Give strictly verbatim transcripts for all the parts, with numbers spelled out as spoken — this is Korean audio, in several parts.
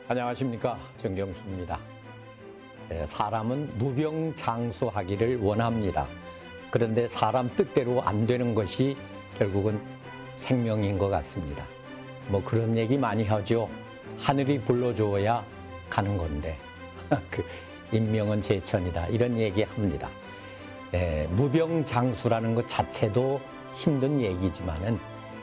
안녕하십니까, 정경수입니다. 사람은 무병장수하기를 원합니다. 그런데 사람 뜻대로 안 되는 것이 결국은 생명인 것 같습니다. 뭐 그런 얘기 많이 하죠. 하늘이 불러주어야 가는 건데 그 인명은 제천이다, 이런 얘기 합니다. 에, 무병장수라는 것 자체도 힘든 얘기지만은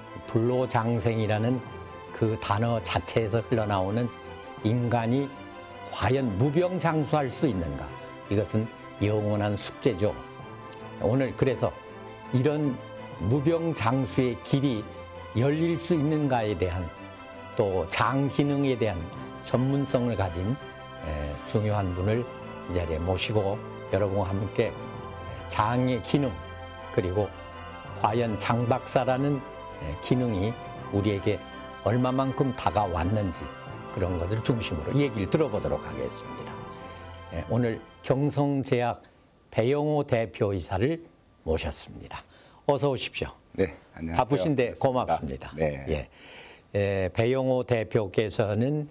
불로장생이라는 그 단어 자체에서 흘러나오는 인간이 과연 무병장수할 수 있는가, 이것은 영원한 숙제죠. 오늘 그래서 이런 무병장수의 길이 열릴 수 있는가에 대한, 또 장기능에 대한 전문성을 가진 중요한 분을 이 자리에 모시고 여러분과 함께 장의 기능, 그리고 과연 장 박사라는 기능이 우리에게 얼마만큼 다가왔는지, 그런 것을 중심으로 얘기를 들어보도록 하겠습니다. 오늘 경성제약 배영호 대표이사를 모셨습니다. 어서 오십시오. 네, 안녕하세요. 바쁘신데 고맙습니다. 네. 예. 에, 배영호 대표께서는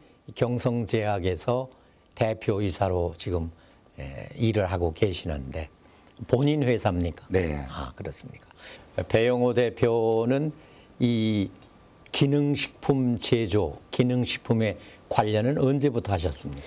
경성제약에서 대표이사로 지금 에, 일을 하고 계시는데, 본인 회사입니까? 네. 아, 그렇습니까? 배영호 대표는 이 기능식품 제조, 기능식품의 관련은 언제부터 하셨습니까?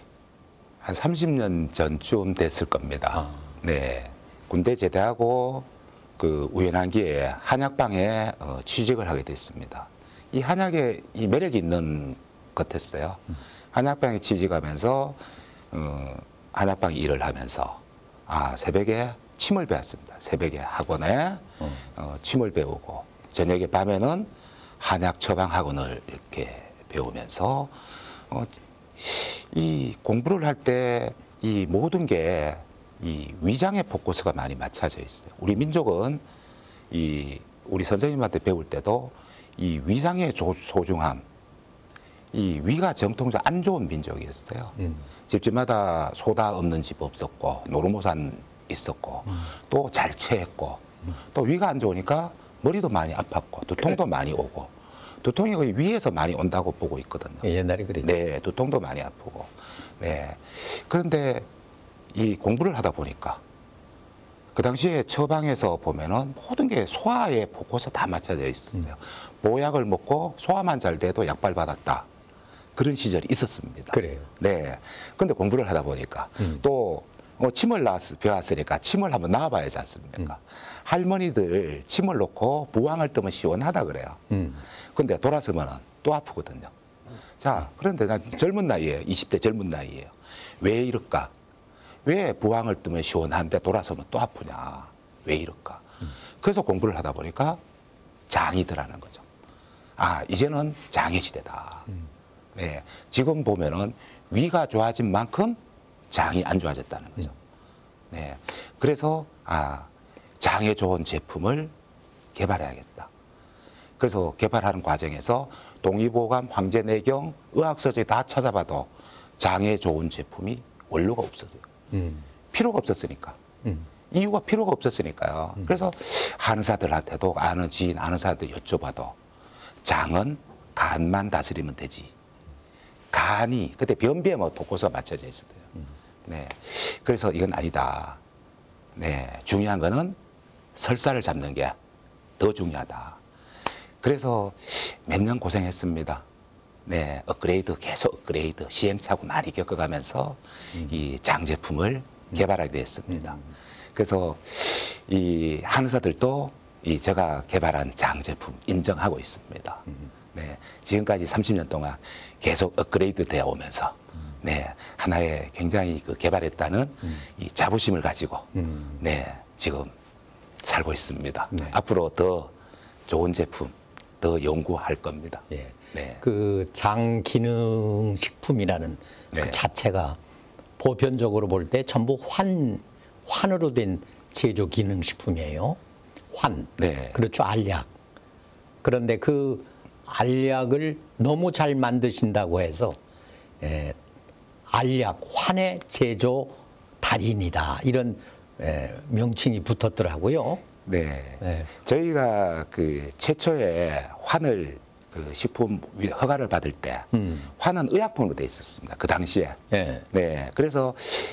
한 삼십 년 전쯤 됐을 겁니다. 아. 네. 군대 제대하고 그 우연한 기회에 한약방에 어, 취직을 하게 됐습니다. 이 한약에 이 매력이 있는 것 같았어요. 음. 한약방에 취직하면서 어, 한약방 일을 하면서 아, 새벽에 침을 배웠습니다. 새벽에 학원에 음. 어, 침을 배우고 저녁에 밤에는 한약 처방 학원을 이렇게 배우면서 어, 이 공부를 할 때 이 모든 게 이 위장에 포커스가 많이 맞춰져 있어요. 우리 민족은 이 우리 선생님한테 배울 때도 이 위장의 조, 소중함, 이 위가 정통적으로 안 좋은 민족이었어요. 음. 집집마다 소다 없는 집 없었고 노르모산 있었고 음. 또 잘 체했고 음. 또 위가 안 좋으니까 머리도 많이 아팠고 두통도 그래. 많이 오고, 두통이 거의 위에서 많이 온다고 보고 있거든요. 옛날에 그랬죠. 네, 두통도 많이 아프고. 네. 그런데 이 공부를 하다 보니까 그 당시에 처방에서 보면은 모든 게 소화에 포커스 다 맞춰져 있었어요. 음. 보약을 먹고 소화만 잘 돼도 약발 받았다, 그런 시절이 있었습니다. 그래요. 네. 근데 공부를 하다 보니까 음. 또 어, 침을 낳았, 배웠으니까 침을 한번 놔봐야지 않습니까? 음. 할머니들 침을 놓고 부항을 뜨면 시원하다 그래요. 음. 근데 돌아서면 또 아프거든요. 자, 그런데 난 젊은 나이에요. 이십 대 젊은 나이에요. 왜 이럴까? 왜 부항을 뜨면 시원한데 돌아서면 또 아프냐? 왜 이럴까? 음. 그래서 공부를 하다 보니까 장이더라는 거죠. 아, 이제는 장의 시대다. 음. 네. 지금 보면은 위가 좋아진 만큼 장이 안 좋아졌다는 거죠. 네. 그래서 아, 장에 좋은 제품을 개발해야겠다. 그래서 개발하는 과정에서 동의보감, 황제내경, 의학서적에 다 찾아봐도 장에 좋은 제품이 원료가 없었어요. 음. 필요가 없었으니까. 음. 이유가 필요가 없었으니까요. 음. 그래서 한의사들한테도, 아는 지인, 아는 사람들 여쭤봐도 장은 간만 다스리면 되지. 간이, 그때 변비에 뭐 포커스가 맞춰져 있었대요. 음. 네. 그래서 이건 아니다. 네. 중요한 거는 설사를 잡는 게 더 중요하다. 그래서 몇 년 고생했습니다. 네. 업그레이드, 계속 업그레이드, 시행착오 많이 겪어가면서 음. 이 장 제품을 음. 개발하게 됐습니다. 음. 그래서 이 한의사들도 이 제가 개발한 장 제품 인정하고 있습니다. 음. 네. 지금까지 삼십 년 동안 계속 업그레이드 되어 오면서 음. 네. 하나의 굉장히 그 개발했다는 음. 이 자부심을 가지고 음. 네. 지금 살고 있습니다. 네. 앞으로 더 좋은 제품 더 연구할 겁니다. 예. 네. 그 장기능식품이라는 네. 그 자체가 보편적으로 볼 때 전부 환, 환으로 된 제조 기능식품이에요. 환. 네. 그렇죠. 알약. 그런데 그 알약을 너무 잘 만드신다고 해서 에, 알약, 환의 제조 달인이다, 이런 에, 명칭이 붙었더라고요. 네. 네. 저희가 그 최초의 환을 그 그 식품 허가를 받을 때 음. 환은 의약품으로 돼 있었습니다. 그 당시에. 예. 네. 그래서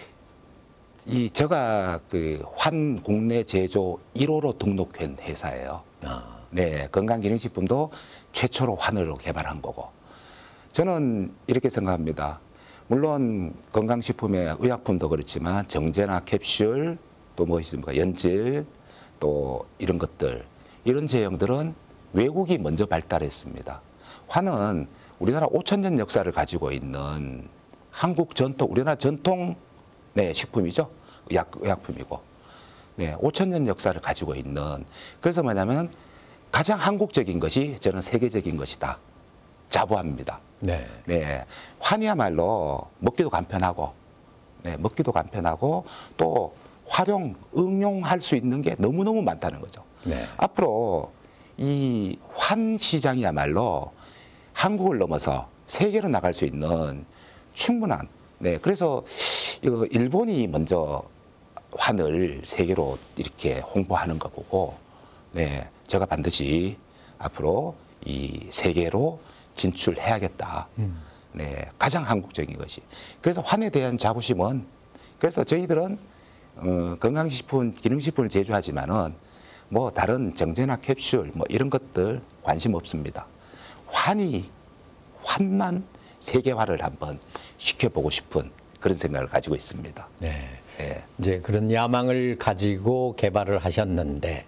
이 제가 그 환 국내 제조 일 호로 등록한 회사예요. 아. 네. 건강기능식품도 최초로 환으로 개발한 거고. 저는 이렇게 생각합니다. 물론 건강식품의 의약품도 그렇지만 정제나 캡슐 또 뭐 있습니까? 연질 또 이런 것들 이런 제형들은 외국이 먼저 발달했습니다. 환은 우리나라 오천 년 역사를 가지고 있는 한국 전통, 우리나라 전통 네, 식품이죠. 의약, 의약품이고. 네, 오천 년 역사를 가지고 있는. 그래서 뭐냐면 가장 한국적인 것이 저는 세계적인 것이다. 자부합니다. 네. 네. 환이야말로 먹기도 간편하고, 네, 먹기도 간편하고 또 활용, 응용할 수 있는 게 너무너무 많다는 거죠. 네. 앞으로 이 환 시장이야말로 한국을 넘어서 세계로 나갈 수 있는 충분한, 네, 그래서 이거 일본이 먼저 환을 세계로 이렇게 홍보하는 거 보고, 네, 제가 반드시 앞으로 이 세계로 진출해야겠다. 음. 네, 가장 한국적인 것이. 그래서 환에 대한 자부심은, 그래서 저희들은 어, 건강식품, 기능식품을 제조하지만은 뭐 다른 정제나 캡슐 뭐 이런 것들 관심 없습니다. 환이, 환만 세계화를 한번 시켜보고 싶은 그런 생각을 가지고 있습니다. 네. 네. 이제 그런 야망을 가지고 개발을 하셨는데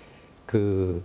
그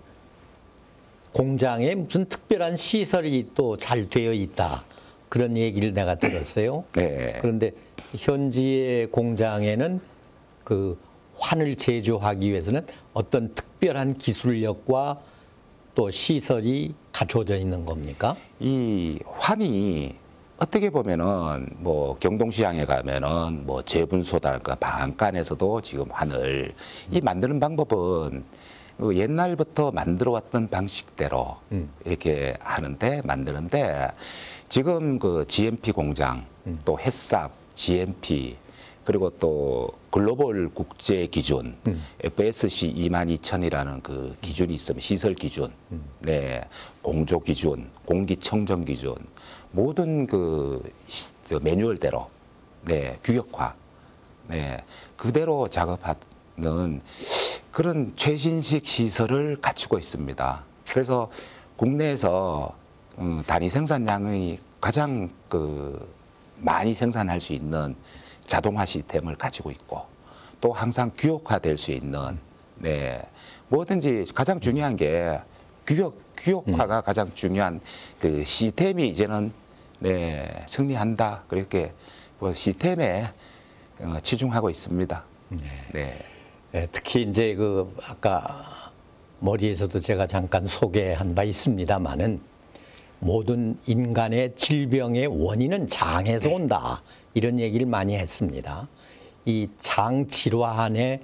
공장에 무슨 특별한 시설이 또 잘 되어 있다. 그런 얘기를 내가 들었어요. 네. 그런데 현지의 공장에는 그 환을 제조하기 위해서는 어떤 특별한 기술력과 또 시설이 갖춰져 있는 겁니까? 이 환이 어떻게 보면은 뭐 경동시장에 가면은 뭐 제분소다랄까 방앗간에서도 지금 환을 음. 이 만드는 방법은 옛날부터 만들어 왔던 방식대로 음. 이렇게 하는데 만드는데 지금 그 지엠피 공장 음. 또 햇삽 지엠피 그리고 또 글로벌 국제 기준 음. 에프에스씨 이만 이천이라는 그 기준이 있으면 시설 기준, 음. 네, 공조 기준, 공기청정 기준 모든 그 저 매뉴얼대로 네, 규격화, 네, 그대로 작업하는 그런 최신식 시설을 갖추고 있습니다. 그래서 국내에서 음, 단위 생산량이 가장 그 많이 생산할 수 있는 자동화 시스템을 가지고 있고 또 항상 규격화될 수 있는 네 뭐든지 가장 중요한 게 규격 규격화가 음. 가장 중요한 그 시스템이 이제는 네 승리한다 그렇게 뭐 시스템에 어, 치중하고 있습니다. 네. 네. 네. 특히 이제 그 아까 머리에서도 제가 잠깐 소개한 바 있습니다만은 모든 인간의 질병의 원인은 장에서 온다. 이런 얘기를 많이 했습니다. 이 장 질환에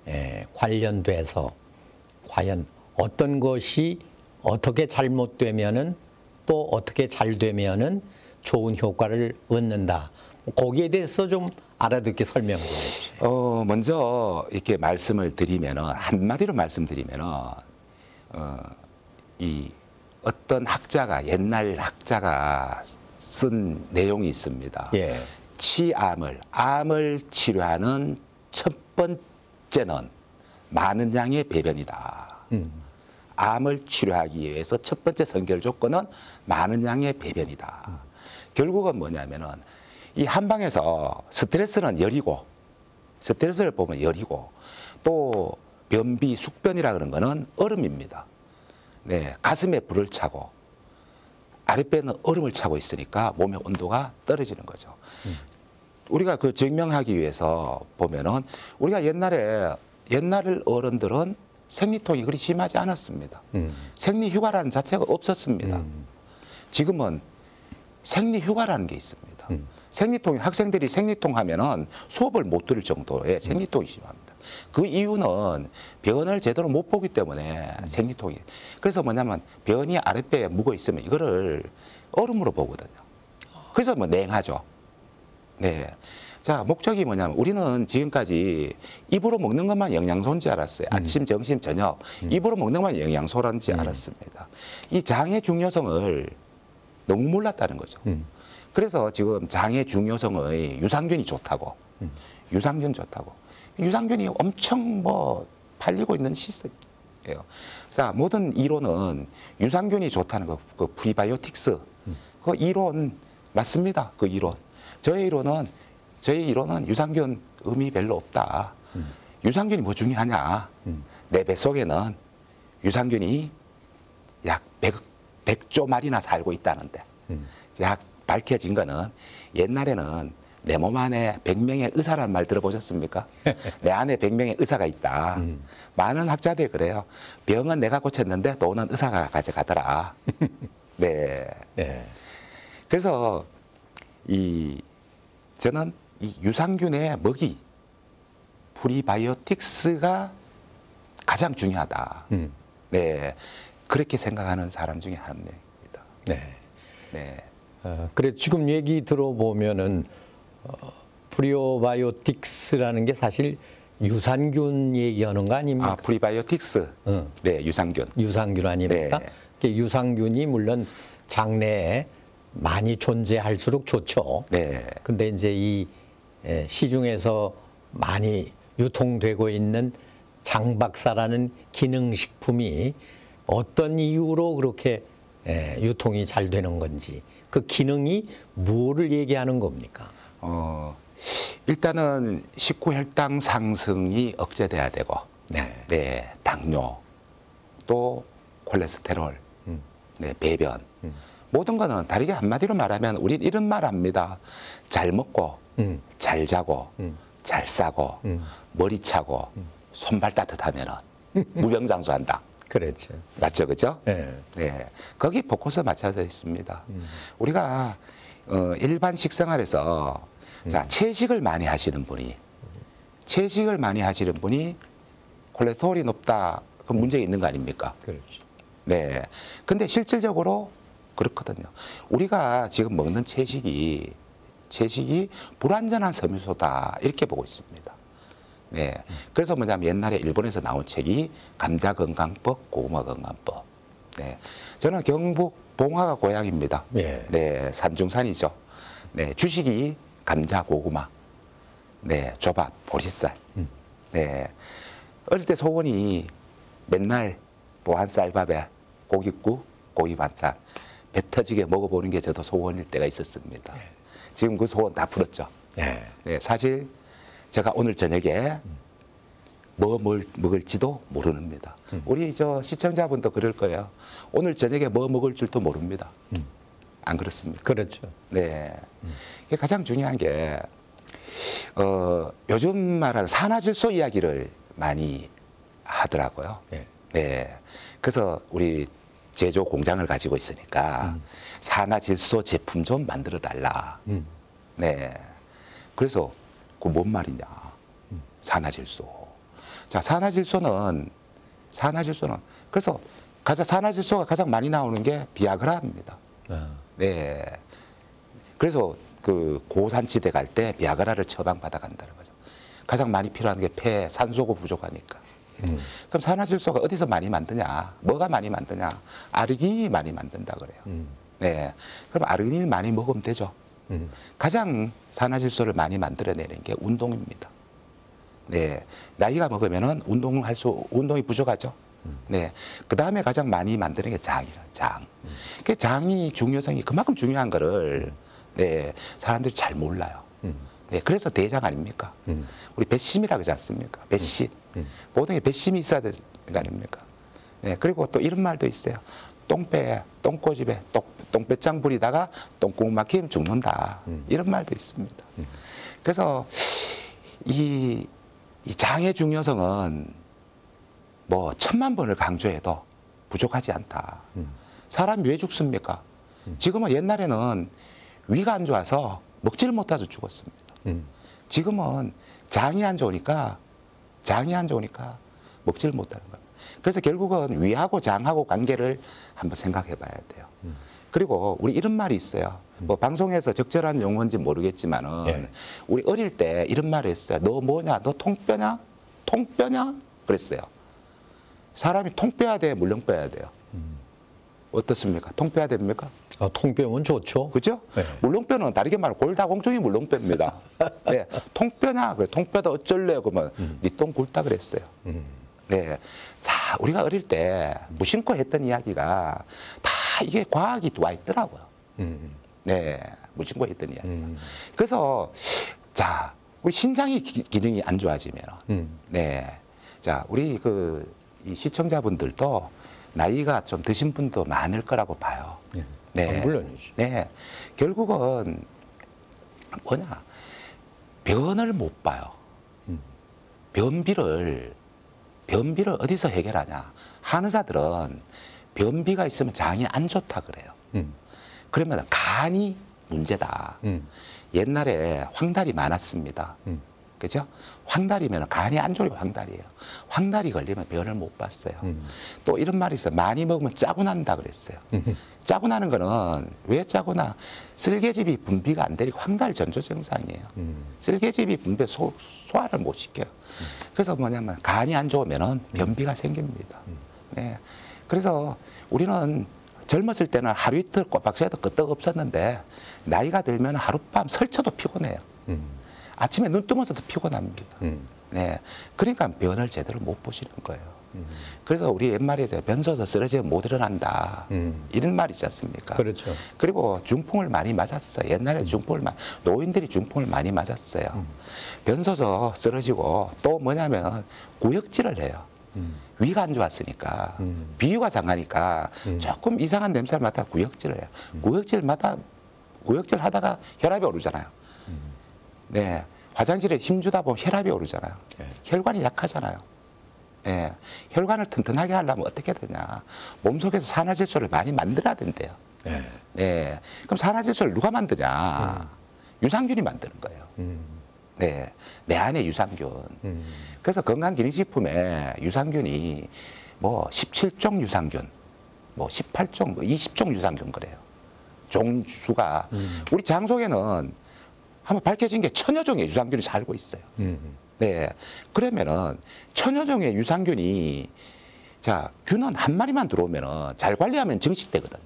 관련돼서 과연 어떤 것이 어떻게 잘못되면은 또 어떻게 잘 되면은 좋은 효과를 얻는다. 거기에 대해서 좀 알아듣게 설명 좀 해주세요. 어, 먼저 이렇게 말씀을 드리면은 한마디로 말씀드리면은 어, 이 어떤 학자가 옛날 학자가 쓴 내용이 있습니다. 예. 치암을 암을 치료하는 첫 번째는 많은 양의 배변이다. 음. 암을 치료하기 위해서 첫 번째 선결 조건은 많은 양의 배변이다. 음. 결국은 뭐냐면은 이 한방에서 스트레스는 열이고 스트레스를 보면 열이고 또 변비 숙변이라 그런 거는 얼음입니다. 네, 가슴에 불을 차고 아랫배는 얼음을 차고 있으니까 몸의 온도가 떨어지는 거죠. 음. 우리가 그 증명하기 위해서 보면은 우리가 옛날에 옛날 어른들은 생리통이 그리 심하지 않았습니다. 음. 생리휴가라는 자체가 없었습니다. 음. 지금은 생리휴가라는 게 있습니다. 음. 생리통이 학생들이 생리통 하면은 수업을 못 들을 정도의 생리통이 심합니다. 그 이유는 변을 제대로 못 보기 때문에 음. 생리통이. 그래서 뭐냐면 변이 아랫배에 묵어 있으면 이거를 얼음으로 보거든요. 그래서 뭐 냉하죠. 네. 자, 목적이 뭐냐면 우리는 지금까지 입으로 먹는 것만 영양소인 줄 알았어요. 음. 아침, 점심, 저녁. 음. 입으로 먹는 것만 영양소라는 줄 음. 알았습니다. 이 장의 중요성을 너무 몰랐다는 거죠. 음. 그래서 지금 장의 중요성의 유산균이 좋다고. 음. 유산균 좋다고. 유산균이 엄청 뭐 팔리고 있는 시스템이에요. 자, 모든 이론은 유산균이 좋다는 거, 그 프리바이오틱스. 음. 그 이론 맞습니다. 그 이론. 저의 이론은 저의 이론은 유산균 의미 별로 없다. 음. 유산균이 뭐 중요하냐? 음. 내 뱃속에는 유산균이 약 백, 백조 마리나 살고 있다는데. 음. 약 밝혀진 거는 옛날에는 내 몸 안에 백 명의 의사라는 말 들어보셨습니까? 내 안에 백 명의 의사가 있다. 음. 많은 학자들이 그래요. 병은 내가 고쳤는데 돈은 의사가 가져가더라. 네. 네. 그래서 이 저는 이 유산균의 먹이 프리바이오틱스가 가장 중요하다. 음. 네. 그렇게 생각하는 사람 중에 한 명입니다. 네. 네. 어, 그래 지금 얘기 들어보면은 어, 프리오바이오틱스라는 게 사실 유산균 얘기하는 거 아닙니까? 아, 프리바이오틱스. 어. 네, 유산균. 유산균 아닙니까? 네. 그 유산균이 물론 장내에 많이 존재할수록 좋죠. 네. 근데 이제 이 에, 시중에서 많이 유통되고 있는 장박사라는 기능식품이 어떤 이유로 그렇게 에, 유통이 잘 되는 건지, 그 기능이 뭐를 얘기하는 겁니까? 어, 일단은 식후 혈당 상승이 억제돼야 되고, 네. 네, 당뇨, 또 콜레스테롤, 음. 네, 배변. 음. 모든 거는 다르게 한마디로 말하면 우린 이런 말 합니다. 잘 먹고, 음. 잘 자고, 음. 잘 싸고, 음. 머리 차고, 손발 따뜻하면은 무병장수한다. 그렇죠. 맞죠, 그죠? 네. 네, 거기 포커스 맞춰져 있습니다. 음. 우리가 어, 일반 식생활에서 자 채식을 많이 하시는 분이 채식을 많이 하시는 분이 콜레스테롤이 높다, 그 문제가 있는 거 아닙니까? 그렇죠. 네. 근데 실질적으로 그렇거든요. 우리가 지금 먹는 채식이 채식이 불완전한 섬유소다 이렇게 보고 있습니다. 네. 그래서 뭐냐면 옛날에 일본에서 나온 책이 감자 건강법, 고구마 건강법. 네. 저는 경북 봉화가 고향입니다. 예. 네. 산중산이죠. 네. 주식이 감자, 고구마. 네. 조밥, 보리쌀. 음. 네. 어릴 때 소원이 맨날 보한 쌀밥에 고깃국, 고기 반찬 배 터지게 먹어보는 게 저도 소원일 때가 있었습니다. 예. 지금 그 소원 다 풀었죠. 예. 네, 사실 제가 오늘 저녁에 뭐 뭘 먹을지도 모르는니다. 음. 우리 저 시청자분도 그럴 거예요. 오늘 저녁에 뭐 먹을 줄도 모릅니다. 음. 안 그렇습니까? 그렇죠. 네. 음. 이게 가장 중요한 게, 어, 요즘 말하는 산화질소 이야기를 많이 하더라고요. 예. 네. 그래서 우리 제조 공장을 가지고 있으니까 음. 산화질소 제품 좀 만들어 달라. 음. 네. 그래서 그 뭔 말이냐. 음. 산화질소. 자, 산화질소는, 산화질소는, 그래서 가장, 산화질소가 가장 많이 나오는 게 비아그라입니다. 아. 네. 그래서 그 고산지대 갈 때 비아그라를 처방받아 간다는 거죠. 가장 많이 필요한 게 폐, 산소가 부족하니까. 음. 그럼 산화질소가 어디서 많이 만드냐? 뭐가 많이 만드냐? 아르기닌이 많이 만든다 그래요. 음. 네. 그럼 아르기닌 많이 먹으면 되죠. 음. 가장 산화질소를 많이 만들어내는 게 운동입니다. 네. 나이가 먹으면은 운동을 할 수, 운동이 부족하죠. 음. 네. 그 다음에 가장 많이 만드는 게 장이라, 장. 음. 그 장이 중요성이 그만큼 중요한 거를, 네. 사람들이 잘 몰라요. 음. 네. 그래서 대장 아닙니까? 음. 우리 배심이라고 하지 않습니까? 배심. 음. 모든 게 배심이 있어야 되는 거 아닙니까? 네. 그리고 또 이런 말도 있어요. 똥배, 똥꼬집에 똥, 똥배짱 부리다가 똥구멍 막히면 죽는다. 음. 이런 말도 있습니다. 음. 그래서 이, 이 장의 중요성은 뭐 천만 번을 강조해도 부족하지 않다. 음. 사람이 왜 죽습니까? 음. 지금은 옛날에는 위가 안 좋아서 먹지를 못해서 죽었습니다. 음. 지금은 장이 안 좋으니까 장이 안 좋으니까 먹지를 못하는 겁니다. 그래서 결국은 위하고 장하고 관계를 한번 생각해 봐야 돼요. 음. 그리고 우리 이런 말이 있어요. 뭐 방송에서 적절한 용어인지 모르겠지만은 예. 우리 어릴 때 이런 말을 했어요. 너 뭐냐? 너 통뼈냐? 통뼈냐? 그랬어요. 사람이 통 빼야 돼, 물렁 빼야 돼요. 음. 어떻습니까? 통 빼야 됩니까? 아, 통뼈면 좋죠. 그죠? 네. 물렁뼈는 다르게 말하면 골다공증이 물렁뼈입니다. 네. 통뼈냐? 그래. 통뼈다 어쩔래요? 그러면 음. 니 똥 굵다 그랬어요. 음. 네. 자, 우리가 어릴 때 무심코 했던 이야기가 다 이게 과학이 와 있더라고요. 음. 네. 무심코 했던 이야기. 음. 그래서 자, 우리 신장이 기, 기능이 안 좋아지면 음. 네. 자, 우리 그 이 시청자분들도 나이가 좀 드신 분도 많을 거라고 봐요. 예. 네. 아, 물론이죠. 네. 결국은 뭐냐? 변을 못 봐요. 음. 변비를, 변비를 어디서 해결하냐? 한의사들은 변비가 있으면 장이 안 좋다 그래요. 음. 그러면 간이 문제다. 음. 옛날에 황달이 많았습니다. 음. 그죠? 황달이면 간이 안 좋으면 황달이에요. 황달이 걸리면 변을 못 봤어요. 음. 또 이런 말이 있어요. 많이 먹으면 짜고 난다 그랬어요. 음. 짜고 나는 거는 왜 짜고 나? 쓸개즙이 분비가 안 되니까 황달 전조 증상이에요. 음. 쓸개즙이 분비 소, 소화를 못 시켜요. 그래서 뭐냐면 간이 안 좋으면은 변비가 생깁니다. 네. 그래서 우리는 젊었을 때는 하루 이틀 꼬박 새도 끄떡 없었는데 나이가 들면 하룻밤 설쳐도 피곤해요. 음. 아침에 눈 뜨면서도 피곤합니다. 음. 네. 그러니까 변을 제대로 못 보시는 거예요. 음. 그래서 우리 옛말에 변 서서 쓰러지면 못 일어난다. 음. 이런 말 있지 않습니까? 그렇죠. 그리고 중풍을 많이 맞았어요. 옛날에 중풍을 마, 노인들이 중풍을 많이 맞았어요. 음. 변 서서 쓰러지고 또 뭐냐면 구역질을 해요. 음. 위가 안 좋았으니까 음. 비위가 상하니까 음. 조금 이상한 냄새를 맡아 구역질을 해요. 음. 구역질 맡아 구역질 하다가 혈압이 오르잖아요. 음. 네, 화장실에 힘주다 보면 혈압이 오르잖아요. 네. 혈관이 약하잖아요. 네, 혈관을 튼튼하게 하려면 어떻게 되냐? 몸속에서 산화질소를 많이 만들어야 된대요. 네. 네, 그럼 산화질소를 누가 만드냐? 음. 유산균이 만드는 거예요. 음. 네, 내 안에 유산균. 음. 그래서 건강기능식품에 유산균이 뭐 십칠 종 유산균, 뭐 십팔 종, 뭐 이십 종 유산균 그래요. 종수가 음. 우리 장 속에는 한번 밝혀진 게 천여 종의 유산균이 살고 있어요. 음. 네, 그러면은 천여 종의 유산균이 자 균은 한 마리만 들어오면은 잘 관리하면 증식되거든요.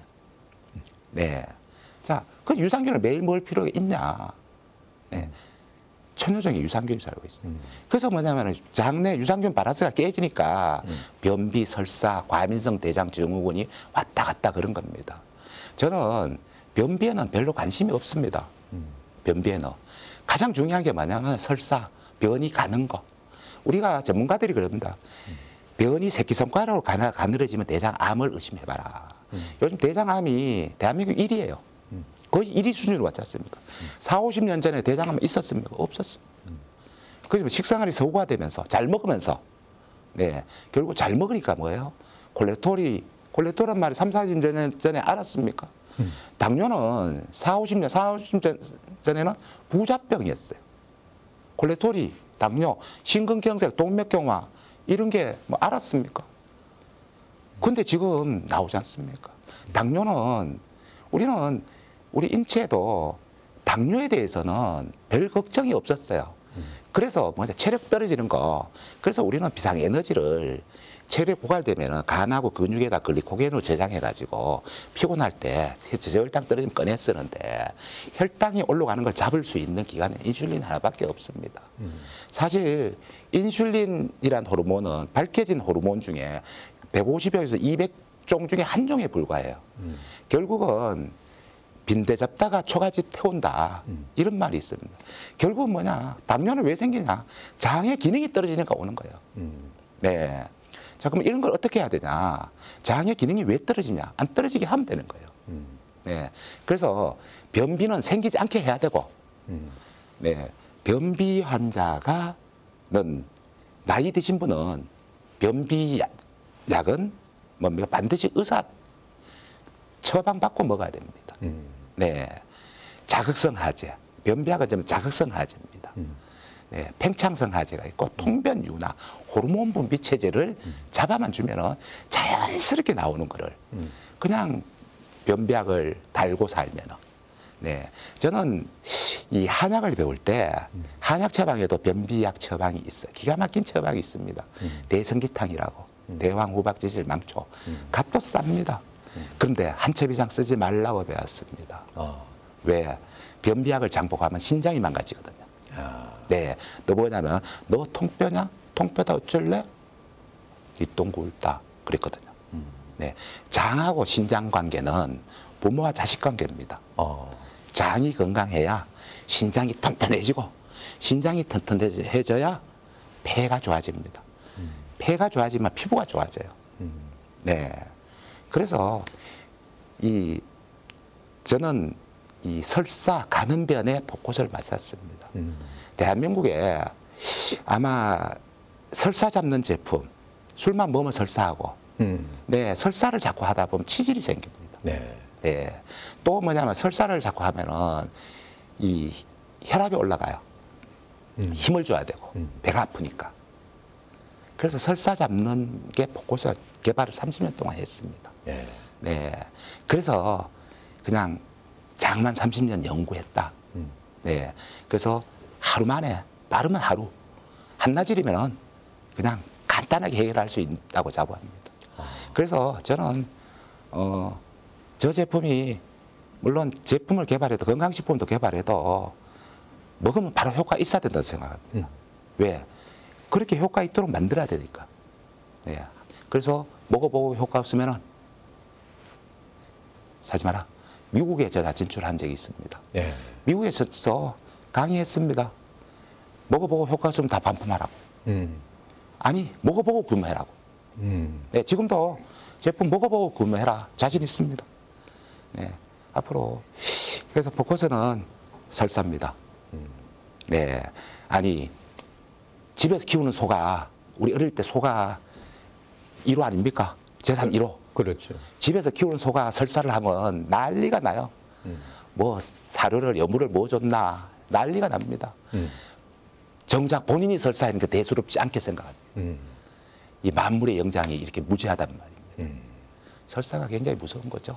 네, 자 그 유산균을 매일 먹을 필요가 있냐? 네. 천여 종의 유산균이 살고 있어요. 음. 그래서 뭐냐면 장내 유산균 바란스가 깨지니까 음. 변비, 설사, 과민성 대장 증후군이 왔다 갔다 그런 겁니다. 저는 변비에는 별로 관심이 없습니다. 음. 변비에는 가장 중요한 게 뭐냐면 설사, 변이 가는 거. 우리가 전문가들이 그럽니다. 음. 변이 새끼손가락으로 가나, 가늘어지면 대장암을 의심해봐라. 음. 요즘 대장암이 대한민국 일 위예요. 음. 거의 일 위 수준으로 왔지 않습니까? 음. 사오십 년 전에 대장암 있었습니까? 없었어. 음. 그래서 식생활이 서구화되면서 잘 먹으면서 네 결국 잘 먹으니까 뭐예요? 콜레스테롤이 콜레스테롤 말이 삼, 사십 년 전에 알았습니까? 음. 당뇨는 사오십 년, 사오십 년 전에는 부자병이었어요. 콜레스테롤이 당뇨, 심근경색, 동맥경화 이런 게 뭐 알았습니까? 근데 지금 나오지 않습니까? 당뇨는 우리는 우리 인체에도 당뇨에 대해서는 별 걱정이 없었어요. 그래서 뭐냐 체력 떨어지는 거. 그래서 우리는 비상 에너지를 체력 고갈되면 간하고 근육에다 글리코겐으로 저장해가지고 피곤할 때 저혈당 떨어지면 꺼내 쓰는데 혈당이 올라가는 걸 잡을 수 있는 기관은 인슐린 하나밖에 없습니다. 음. 사실 인슐린이란 호르몬은 밝혀진 호르몬 중에 백오십여에서 이백 종 중에 한 종에 불과해요. 음. 결국은 빈대 잡다가 초가집 태운다. 음. 이런 말이 있습니다. 결국은 뭐냐? 당뇨는 왜 생기냐? 장의 기능이 떨어지니까 오는 거예요. 음. 네. 자, 그럼 이런 걸 어떻게 해야 되냐? 장의 기능이 왜 떨어지냐? 안 떨어지게 하면 되는 거예요. 음. 네. 그래서 변비는 생기지 않게 해야 되고, 음. 네. 변비 환자가는 나이 드신 분은 변비 약은 뭡니까? 반드시 의사 처방받고 먹어야 됩니다. 음. 네. 자극성 하제. 변비약은 좀 자극성 하제입니다. 음. 네. 팽창성 하제가 있고 통변 유나 호르몬 분비 체제를 음. 잡아만 주면은 자연스럽게 나오는 거를 음. 그냥 변비약을 달고 살면은. 네. 저는 이 한약을 배울 때 한약 처방에도 변비약 처방이 있어요. 기가 막힌 처방이 있습니다. 음. 대성기탕이라고. 음. 대왕, 후박, 지질, 망초. 음. 값도 쌉니다. 음. 그런데 한 첩 이상 쓰지 말라고 배웠습니다. 어. 왜? 변비약을 장복하면 신장이 망가지거든요. 아. 네. 너 뭐냐면 너 통뼈냐? 통뼈다 어쩔래? 뒷동구 울다. 그랬거든요. 음. 네. 장하고 신장 관계는 부모와 자식 관계입니다. 어. 장이 건강해야 신장이 튼튼해지고 신장이 튼튼해져야 폐가 좋아집니다. 음. 폐가 좋아지면 피부가 좋아져요. 음. 네. 그래서 이 저는 이 설사 가는 변에 복꽃을 맞았습니다. 음. 대한민국에 아마 설사 잡는 제품 술만 먹으면 설사하고 음. 네, 설사를 자꾸 하다 보면 치질이 생깁니다. 네. 네. 또 뭐냐면 설사를 자꾸 하면은 이 혈압이 올라가요. 음. 힘을 줘야 되고 음. 배가 아프니까. 그래서 설사 잡는 게 복꽃을 개발을 삼십 년 동안 했습니다. 네. 네. 그래서 그냥 장만 삼십 년 연구했다. 음. 네. 그래서 하루 만에 빠르면 하루, 한나절이면은 그냥 간단하게 해결할 수 있다고 자부합니다. 아. 그래서 저는 어. 저 제품이 물론 제품을 개발해도 건강식품도 개발해도 먹으면 바로 효과 있어야 된다고 생각합니다. 음. 왜? 그렇게 효과 있도록 만들어야 되니까. 네. 그래서 먹어보고 효과 없으면은 사지 마라. 미국에 제가 진출한 적이 있습니다. 예. 미국에서 강의했습니다. 먹어보고 효과 없으면 다 반품하라고. 음. 아니 먹어보고 구매하라고. 음. 네, 지금도 제품 먹어보고 구매해라. 자신 있습니다. 네, 앞으로 그래서 복꽃은 설사입니다. 음. 네, 아니 집에서 키우는 소가 우리 어릴 때 소가 일 호 아닙니까? 재산 일 호. 그렇죠. 집에서 키우는 소가 설사를 하면 난리가 나요. 음. 뭐 사료를 여물을 뭐 줬나 난리가 납니다. 음. 정작 본인이 설사하니까 대수롭지 않게 생각합니다. 음. 이 만물의 영장이 이렇게 무지하단 말입니다. 음. 설사가 굉장히 무서운 거죠.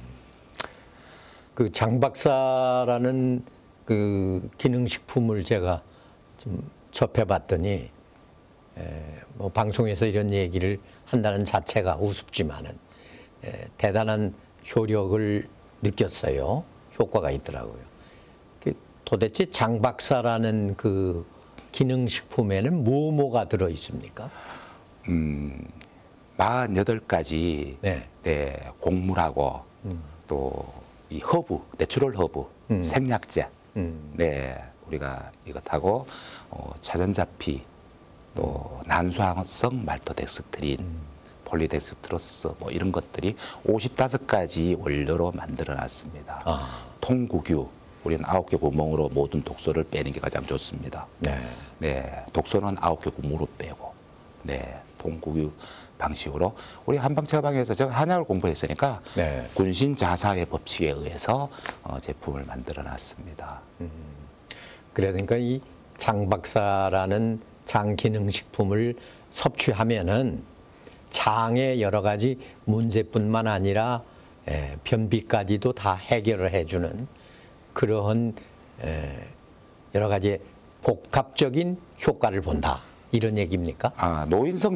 그 장 박사라는 그 기능식품을 제가 좀 접해봤더니 에, 뭐 방송에서 이런 얘기를 한다는 자체가 우습지만은 에, 대단한 효력을 느꼈어요. 효과가 있더라고요. 그 도대체 장 박사라는 그 기능식품에는 뭐뭐가 들어 있습니까? 음, 사십팔 가지 네. 네, 곡물하고 음. 또 이 허브, 내추럴 허브, 음. 생약제, 음. 네, 우리가 이것하고 어, 차전자피, 또 음. 난수화성 말토덱스트린, 음. 폴리덱스트로스 뭐 이런 것들이 오십오 가지 원료로 만들어놨습니다. 아. 통구규, 우리는 아홉 개 구멍으로 모든 독소를 빼는 게 가장 좋습니다. 네, 네, 독소는 아홉 개 구멍으로 빼고, 네, 통구규 방식으로 우리 한방 처방에서 제가 한약을 공부했으니까 네. 군신 자사의 법칙에 의해서 어, 제품을 만들어놨습니다. 음, 그러니까 이 장 박사라는 장 기능식품을 섭취하면은 장의 여러 가지 문제뿐만 아니라 에, 변비까지도 다 해결을 해주는 그러한 에, 여러 가지 복합적인 효과를 본다. 이런 얘기입니까? 아, 노인성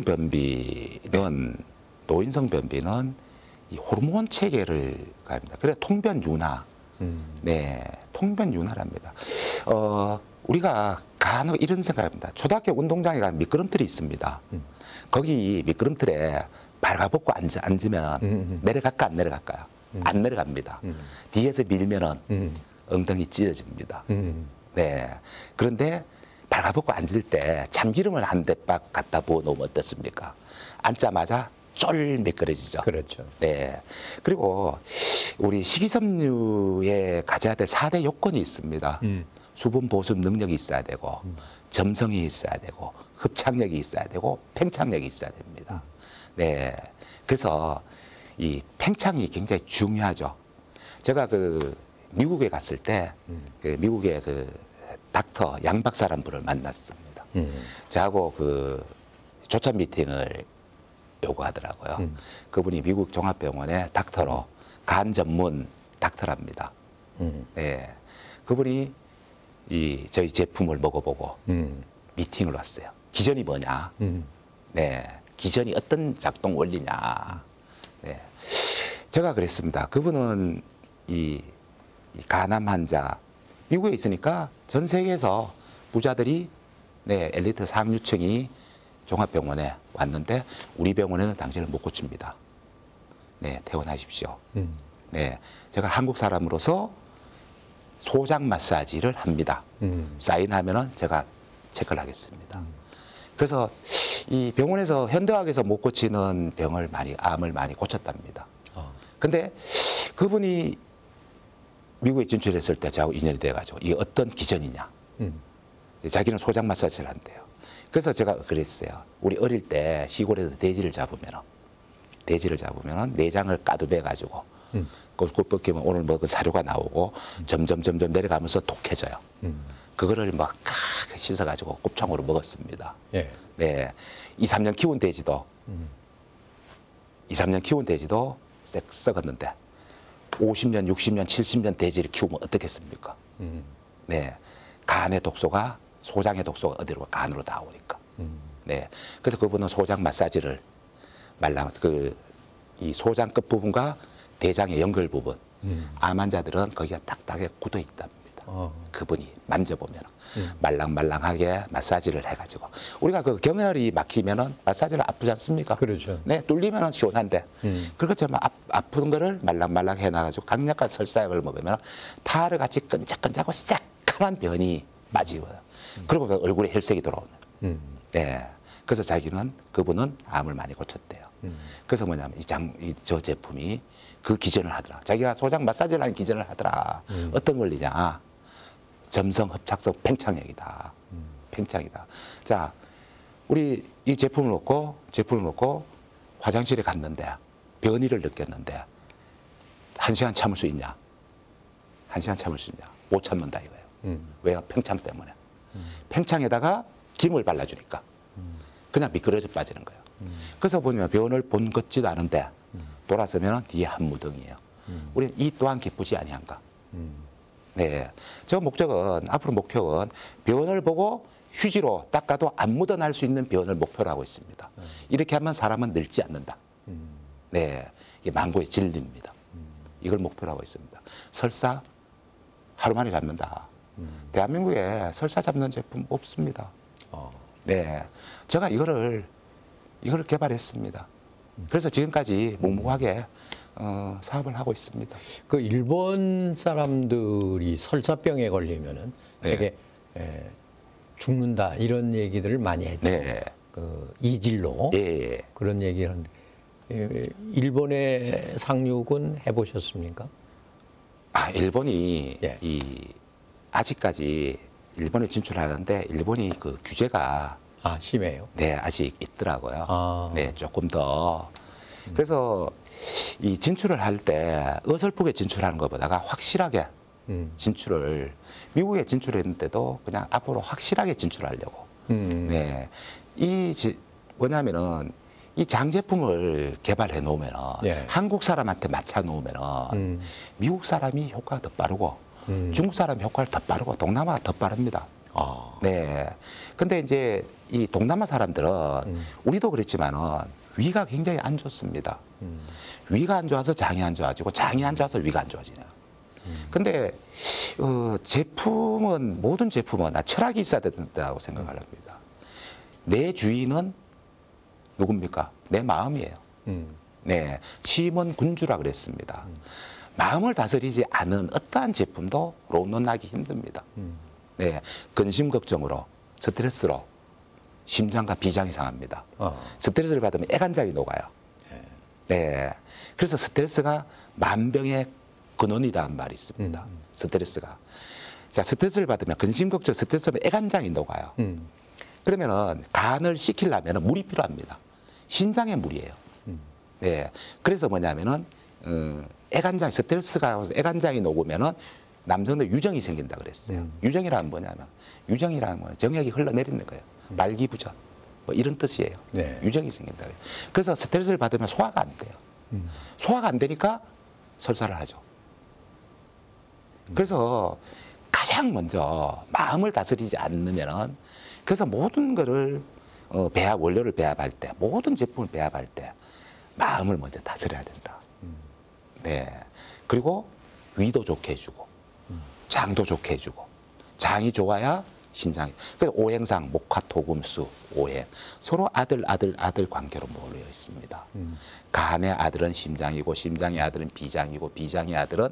변비는 노인성 변비는 이 호르몬 체계를 가입니다. 그래 통변 윤화, 음. 네, 통변 윤화랍니다. 어, 우리가 간혹 이런 생각합니다. 초등학교 운동장에 가면 미끄럼틀이 있습니다. 음. 거기 미끄럼틀에 발가벗고 앉아, 앉으면 음, 음. 내려갈까 안 내려갈까요? 음. 안 내려갑니다. 음. 뒤에서 밀면은 음. 엉덩이 찢어집니다. 음. 네, 그런데 발가벗고 앉을 때 참기름을 한 대박 갖다 부어 놓으면 어떻습니까? 앉자마자 쫄 미끄러지죠. 그렇죠. 네. 그리고 우리 식이섬유에 가져야 될 사 대 요건이 있습니다. 음. 수분 보습 능력이 있어야 되고, 음. 점성이 있어야 되고, 흡착력이 있어야 되고, 팽창력이 있어야 됩니다. 음. 네. 그래서 이 팽창이 굉장히 중요하죠. 제가 그 미국에 갔을 때, 음. 그 미국의 그 닥터 양 박사라는 분을 만났습니다. 음. 저하고 그 조찬 미팅을 요구하더라고요. 음. 그분이 미국 종합병원의 닥터로 간 전문 닥터랍니다. 음. 네, 그분이 이 저희 제품을 먹어보고 음. 미팅을 왔어요. 기전이 뭐냐? 음. 네, 기전이 어떤 작동 원리냐? 네, 제가 그랬습니다. 그분은 이, 이 간암 환자 미국에 있으니까 전 세계에서 부자들이 네, 엘리트 상류층이 종합병원에 왔는데 우리 병원에는 당신을 못 고칩니다. 네, 퇴원하십시오. 음. 네, 제가 한국 사람으로서 소장 마사지를 합니다. 음. 사인하면은 제가 체크를 하겠습니다. 그래서 이 병원에서 현대학에서 못 고치는 병을 많이 암을 많이 고쳤답니다. 어. 근데 그분이 미국에 진출했을 때 저하고 인연이 돼가지고 이게 어떤 기전이냐? 음. 자기는 소장 마사지를 한대요. 그래서 제가 그랬어요. 우리 어릴 때 시골에서 돼지를 잡으면 돼지를 잡으면 내장을 까두배 가지고 음. 그 벗기면 오늘 먹은 사료가 나오고 음. 점점 점점 내려가면서 독해져요. 음. 그거를 막 씻어가지고 곱창으로 먹었습니다. 예. 네, 이, 삼 년 키운 돼지도 음. 이, 삼 년 키운 돼지도 썩 썩었는데 오십 년, 육십 년, 칠십 년 돼지를 키우면 어떻겠습니까? 음. 네, 간의 독소가 소장의 독소가 어디로 간으로 다 오니까. 음. 네, 그래서 그분은 소장 마사지를 말라 그 이 소장 끝 부분과 대장의 연결 부분, 음. 암 환자들은 거기가 딱딱하게 굳어 있답니다. 어. 그분이 만져보면 음. 말랑말랑하게 마사지를 해가지고 우리가 그 경혈이 막히면은 마사지를 아프지 않습니까? 그렇죠. 네, 뚫리면은 시원한데 음. 그것처럼 아, 아픈 거를 말랑말랑 해놔가지고 강력한 설사약을 먹으면 타르 같이 끈적끈적하고 새까만 변이 빠지고요. 음. 그리고 얼굴에 혈색이 돌아오는. 음. 네, 그래서 자기는 그분은 암을 많이 고쳤대요. 음. 그래서 뭐냐면 이 장, 이 저 제품이 그 기전을 하더라. 자기가 소장 마사지를 하는 기전을 하더라. 음. 어떤 원리냐? 점성 흡착성 팽창액이다. 음. 팽창이다. 자, 우리 이 제품을 놓고 제품을 놓고 화장실에 갔는데 변이를 느꼈는데 한 시간 참을 수 있냐? 한 시간 참을 수 있냐? 못 참는다 이거예요. 음. 왜요? 팽창 때문에. 음. 팽창에다가 김을 발라주니까 음. 그냥 미끄러져 빠지는 거예요. 음. 그래서 보면 변을 본 것지도 않은데 음. 돌아서면 뒤에 한 무덩이에요. 음. 우리 이 또한 기쁘지 아니한가? 음. 네, 저 목적은 앞으로 목표는 변을 보고 휴지로 닦아도 안 묻어날 수 있는 변을 목표로 하고 있습니다. 음. 이렇게 하면 사람은 늙지 않는다. 음. 네, 이게 망고의 진리입니다. 음. 이걸 목표로 하고 있습니다. 설사 하루 만에 잡는다. 음. 대한민국에 설사 잡는 제품 없습니다. 어. 네, 제가 이거를 이걸 개발했습니다. 그래서 지금까지 묵묵하게 어, 사업을 하고 있습니다. 그 일본 사람들이 설사병에 걸리면은 되게 네. 에, 죽는다 이런 얘기들을 많이 했죠. 네. 그 이질로 네. 그런 얘기를 하는데 에, 일본의 상륙은 해보셨습니까? 아, 일본이 네. 이 아직까지 일본에 진출하는데 일본이 그 규제가 아, 심해요? 네, 아직 있더라고요. 아. 네, 조금 더. 음. 그래서 이 진출을 할 때 어설프게 진출하는 것보다가 확실하게 음. 진출을 미국에 진출했는데도 그냥 앞으로 확실하게 진출하려고. 음. 네, 이 지, 뭐냐면은 이 장제품을 개발해 놓으면 예. 한국 사람한테 맞춰 놓으면 음. 미국 사람이 효과가 더 빠르고 음. 중국 사람 효과를 더 빠르고 동남아가 더 빠릅니다. 아. 네. 근데 이제 이 동남아 사람들은 음. 우리도 그랬지만은 위가 굉장히 안 좋습니다. 음. 위가 안 좋아서 장이 안 좋아지고 장이 안 좋아서 위가 안 좋아지네요. 음. 근데 어, 제품은 모든 제품은 나 철학이 있어야 된다고 생각을 합니다. 내 주인은 누굽니까? 내 마음이에요. 음. 네. 시몬 군주라 그랬습니다. 음. 마음을 다스리지 않은 어떠한 제품도 론론하기 힘듭니다. 음. 네, 근심 걱정으로 스트레스로 심장과 비장이 상합니다. 어. 스트레스를 받으면 애간장이 녹아요. 네. 네, 그래서 스트레스가 만병의 근원이라는 말이 있습니다. 음. 스트레스가. 자, 스트레스를 받으면 근심 걱정, 스트레스는 애간장이 녹아요. 음. 그러면은 간을 식히려면 물이 필요합니다. 신장에 물이에요. 음. 네, 그래서 뭐냐면은 어, 애간장, 스트레스가 애간장이 녹으면은 남성들 유정이 생긴다 그랬어요. 음. 유정이라는 뭐냐면 유정이라는 건 정액이 흘러내리는 거예요. 음. 말기부전 뭐 이런 뜻이에요. 네. 유정이 생긴다. 그래서 스트레스를 받으면 소화가 안 돼요. 음. 소화가 안 되니까 설사를 하죠. 그래서 가장 먼저 마음을 다스리지 않으면은, 그래서 모든 거를 어, 배합, 원료를 배합할 때, 모든 제품을 배합할 때 마음을 먼저 다스려야 된다. 네. 그리고 위도 좋게 해주고, 장도 좋게 해주고, 장이 좋아야 신장이. 그래서 오행상, 목화, 토, 금, 수, 오행. 서로 아들, 아들, 아들 관계로 몰려 있습니다. 음. 간의 아들은 심장이고, 심장의 아들은 비장이고, 비장의 아들은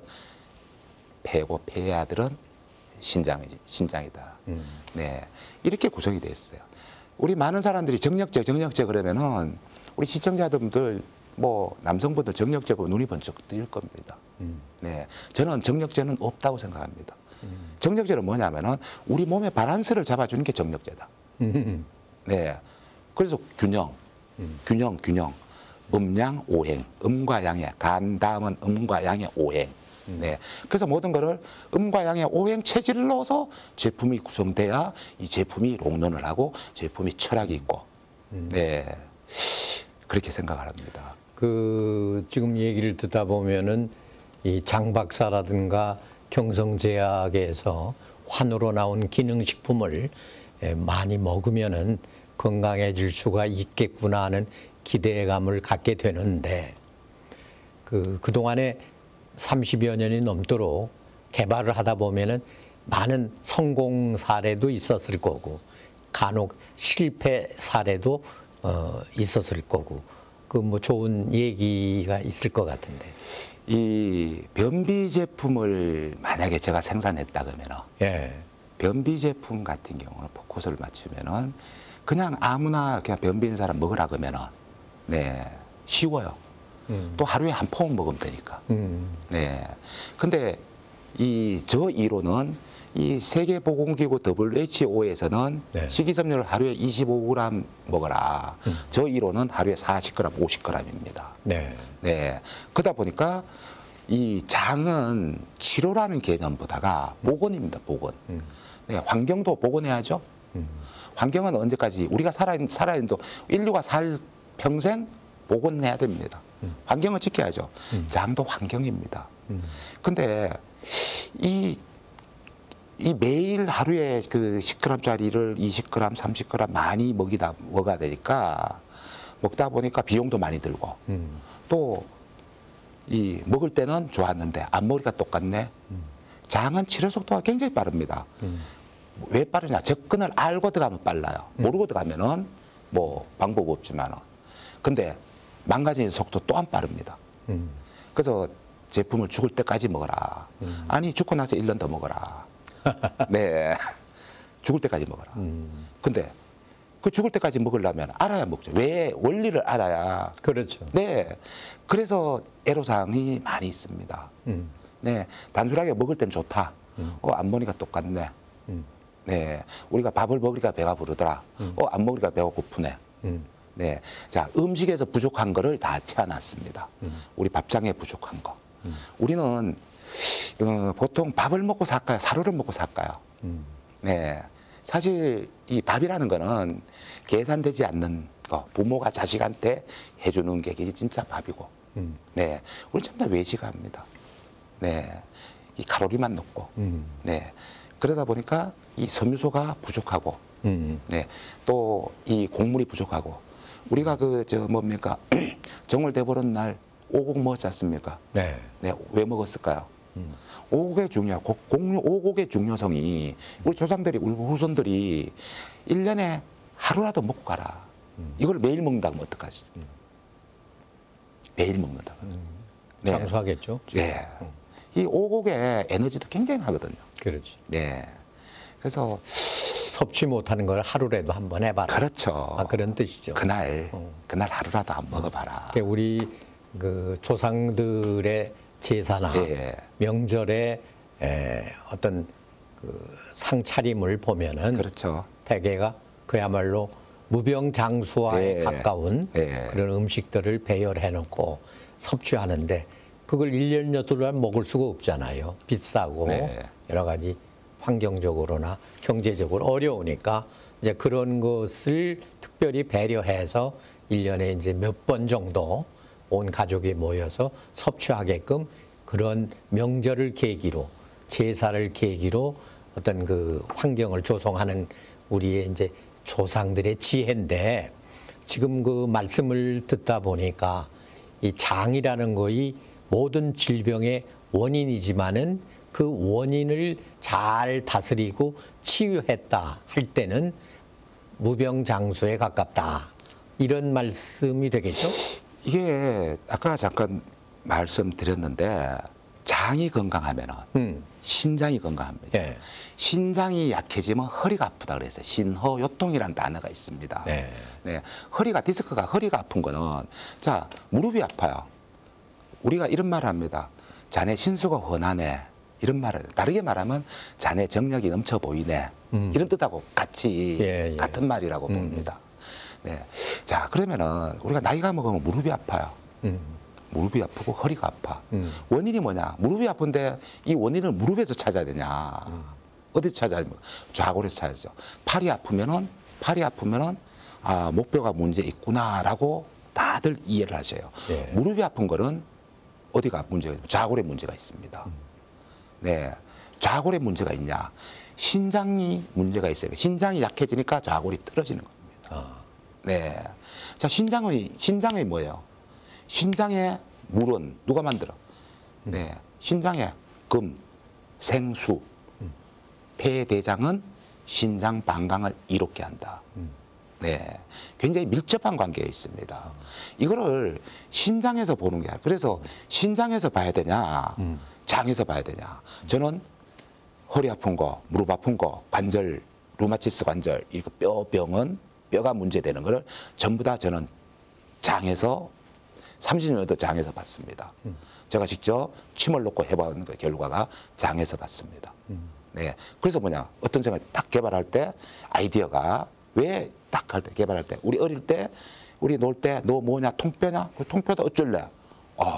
폐고, 폐의 아들은 신장이, 신장이다. 음. 네. 이렇게 구성이 되어 있어요. 우리 많은 사람들이 정력제, 정력제 그러면은 우리 시청자분들 뭐 남성분들 정력제고 눈이 번쩍 뜨일 겁니다. 음. 네. 저는 정력제는 없다고 생각합니다. 음. 정력제는 뭐냐면은 우리 몸의 바란스를 잡아주는 게 정력제다. 음. 네. 그래서 균형, 음. 균형, 균형. 음양, 오행. 음과 양의, 간 다음은 음과 양의 오행. 네. 그래서 모든 거를 음과 양의 오행 체질을 넣어서 제품이 구성돼야 이 제품이 롱런을 하고 제품이 철학이 있고, 음. 네. 그렇게 생각을 합니다. 그, 지금 얘기를 듣다 보면은 이 장박사라든가 경성제약에서 환으로 나온 기능식품을 많이 먹으면은 건강해질 수가 있겠구나 하는 기대감을 갖게 되는데, 그, 그동안에 삼십여 년이 넘도록 개발을 하다 보면은 많은 성공 사례도 있었을 거고, 간혹 실패 사례도 어, 있었을 거고, 그 뭐 좋은 얘기가 있을 것 같은데. 이 변비 제품을 만약에 제가 생산했다 그러면은, 예. 변비 제품 같은 경우는 포커스를 맞추면은 그냥 아무나 그냥 변비 있는 사람 먹으라 그러면은, 네, 쉬워요. 음. 또 하루에 한 포만 먹으면 되니까. 음. 네. 근데 이 저 이론은 이 세계보건기구 더블유에이치오에서는 네. 식이섬유를 하루에 이십오 그램 먹어라. 음. 저 이론은 하루에 사십 그램, 오십 그램입니다. 네. 네. 그러다 보니까 이 장은 치료라는 개념보다가 보건입니다. 보건. 음. 네. 환경도 보건해야죠. 음. 환경은 언제까지 우리가 살아 살아있는 인류가 살 평생 보건해야 됩니다. 음. 환경을 지켜야죠. 음. 장도 환경입니다. 음. 근데 이, 이 매일 하루에 그 십 그램짜리를 이십 그램, 삼십 그램 많이 먹이다, 먹어야 되니까 먹다 보니까 비용도 많이 들고 음. 또 이 먹을 때는 좋았는데 안 먹으니까 똑같네. 음. 장은 치료 속도가 굉장히 빠릅니다. 음. 왜 빠르냐? 접근을 알고 들어가면 빨라요. 음. 모르고 들어가면은 뭐 방법 없지만은. 근데 망가지는 속도 또한 빠릅니다. 음. 그래서 제품을 죽을 때까지 먹어라. 음. 아니 죽고 나서 일 년 더 먹어라. 네, 죽을 때까지 먹어라. 음. 근데 그 죽을 때까지 먹으려면 알아야 먹죠. 왜? 원리를 알아야. 그렇죠. 네, 그래서 애로사항이 많이 있습니다. 음. 네, 단순하게 먹을 땐 좋다. 음. 어, 안 먹으니까 똑같네. 음. 네, 우리가 밥을 먹으니까 배가 부르더라. 음. 어, 안 먹으니까 배가 고프네. 음. 네, 자, 음식에서 부족한 거를 다 채워놨습니다. 음. 우리 밥장에 부족한 거. 음. 우리는 어, 보통 밥을 먹고 살까요? 사료를 먹고 살까요? 음. 네, 사실 이 밥이라는 거는 계산되지 않는 거, 부모가 자식한테 해주는 게 이게 진짜 밥이고, 음. 네, 우리 전부 다 외식합니다. 네, 이 칼로리만 높고, 음. 네, 그러다 보니까 이 섬유소가 부족하고, 음. 네, 또 이 곡물이 부족하고, 우리가 그 저 뭡니까 정월 대보름 날 오곡 먹었지 않습니까? 네. 네, 왜 먹었을까요? 음. 오곡의 중요, 공유 오곡의 중요성이 우리 조상들이, 우리 후손들이 일 년에 하루라도 먹고 가라. 음. 이걸 매일 먹는다 하면 어떡하시죠? 음. 매일 먹는다. 음. 네. 장수하겠죠? 예. 음. 이 오곡의 에너지도 굉장하거든요. 그렇지. 네. 그래서 섭취 못하는 걸 하루라도 한번 해봐라. 그렇죠. 아, 그런 뜻이죠. 그날, 어. 그날 하루라도 한번 먹어봐라. 우리 그 조상들의 제사나 예. 명절에 에, 어떤 그 상차림을 보면은 그렇죠. 대개가 그야말로 무병장수와에 예. 가까운 예. 그런 음식들을 배열해 놓고 섭취하는데 그걸 일 년 여덟 먹을 수가 없잖아요. 비싸고 네. 여러 가지 환경적으로나 경제적으로 어려우니까 이제 그런 것을 특별히 배려해서 일 년에 이제 몇 번 정도 온 가족이 모여서 섭취하게끔 그런 명절을 계기로 제사를 계기로 어떤 그 환경을 조성하는 우리의 이제 조상들의 지혜인데 지금 그 말씀을 듣다 보니까 이 장이라는 것이 모든 질병의 원인이지만은 그 원인을 잘 다스리고 치유했다 할 때는 무병장수에 가깝다. 이런 말씀이 되겠죠? 이게 아까 잠깐 말씀드렸는데 장이 건강하면은 음. 신장이 건강합니다. 예. 신장이 약해지면 허리가 아프다 그랬어요. 신허요통이라는 단어가 있습니다. 네. 네. 허리가 디스크가 허리가 아픈 거는 자 무릎이 아파요. 우리가 이런 말을 합니다. 자네 신수가 훤하네. 이런 말을 다르게 말하면 자네 정력이 넘쳐 보이네. 음. 이런 뜻하고 같이 예, 예. 같은 말이라고 음. 봅니다. 네. 자 그러면은 우리가 나이가 먹으면 무릎이 아파요. 음. 무릎이 아프고 허리가 아파. 음. 원인이 뭐냐? 무릎이 아픈데 이 원인을 무릎에서 찾아야 되냐? 음. 어디서 찾아야 되냐? 좌골에서 찾아야죠. 팔이 아프면은 팔이 아프면은 아 목뼈가 문제 있구나라고 다들 이해를 하셔요. 예. 무릎이 아픈 거는 어디가 문제가 있냐? 좌골에 문제가 있습니다. 음. 네, 좌골에 문제가 있냐? 신장이 문제가 있어요. 신장이 약해지니까 좌골이 떨어지는 겁니다. 아. 네, 자 신장의 신장이 뭐예요? 신장의 물은 누가 만들어? 네, 신장의 금, 생수, 폐, 대장은 신장 방광을 이롭게 한다. 네, 굉장히 밀접한 관계에 있습니다. 이거를 신장에서 보는 게 아니라 그래서 신장에서 봐야 되냐, 장에서 봐야 되냐. 저는 허리 아픈 거, 무릎 아픈 거, 관절, 루마티스 관절, 이거 뼈병은 뼈가 문제되는 거를 전부 다 저는 장에서 삼십 년도 장에서 봤습니다. 음. 제가 직접 침을 놓고 해본 그 결과가 장에서 봤습니다. 음. 네, 그래서 뭐냐 어떤 생각 딱 개발할 때 아이디어가 왜 딱 할 때 개발할 때 우리 어릴 때 우리 놀 때 너 뭐냐 통뼈냐 그 통뼈도 어쩔래? 어